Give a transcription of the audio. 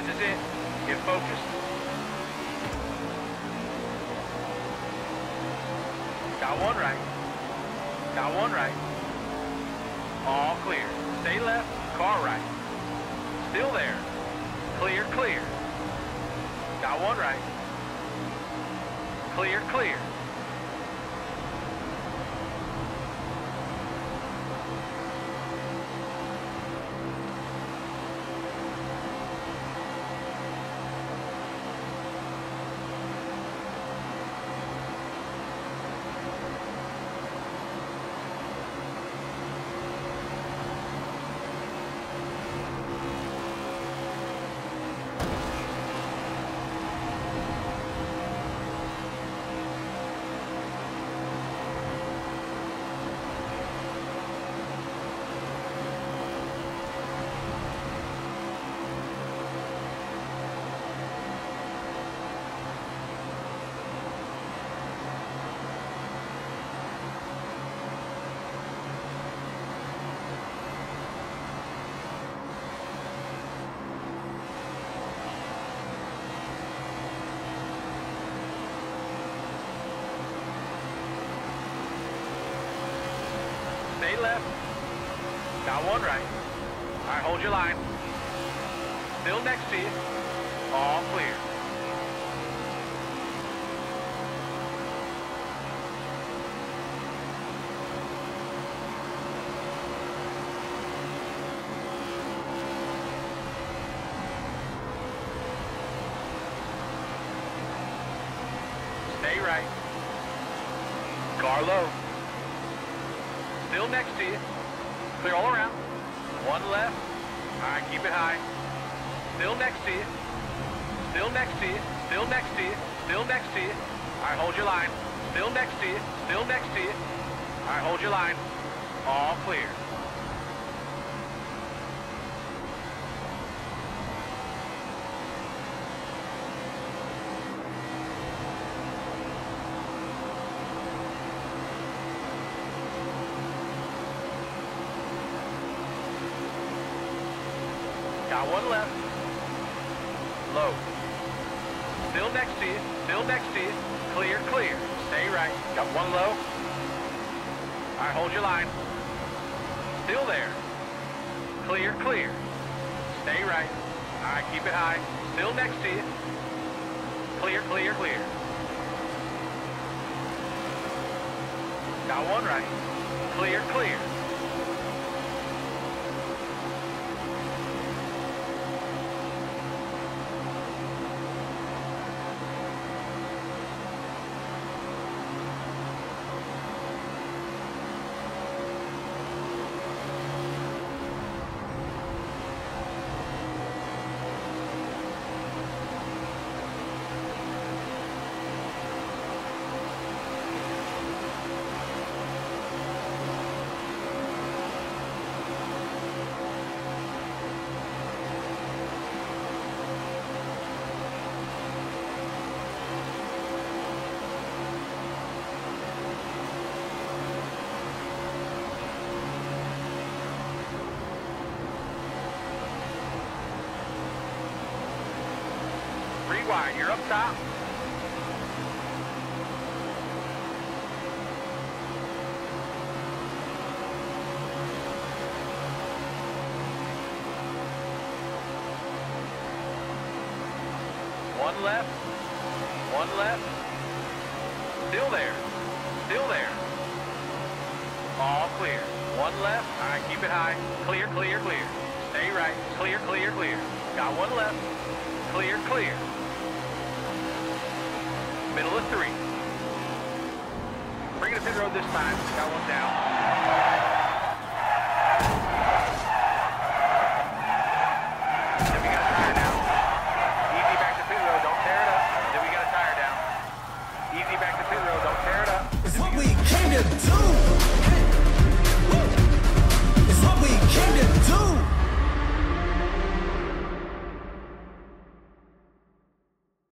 This is it. Get focused. Got one right. Got one right. All clear. Stay left, car right. Still there. Clear, clear. Got one right. Clear, clear. Stay left. Got one right. All right, hold your line. Still next to you. All clear. Stay right. Car low. Still next to you. Clear all around. One left. All right, keep it high. Still next to you. Still next to you. Still next to you. Still next to you. All right, hold your line. Still next to you. Still next to you. All right, hold your line. All clear. Got one left. Low. Still next to you. Still next to you. Clear, clear. Stay right. Got one low. All right, hold your line. Still there. Clear, clear. Stay right. All right, keep it high. Still next to you. Clear, clear, clear. Got one right. Clear, clear. Wide, you're up top. One left. One left. Still there. Still there. All clear. One left. All right, keep it high. Clear, clear, clear. Stay right. Clear, clear, clear. Got one left. Clear, clear. Middle of three. Bring it to pit road this time. Got one down. Then we got a tire down. Easy back to pit road. Don't tear it up. Then we got a tire down. Easy back to pit road. Don't tear it up. It's what we came to do.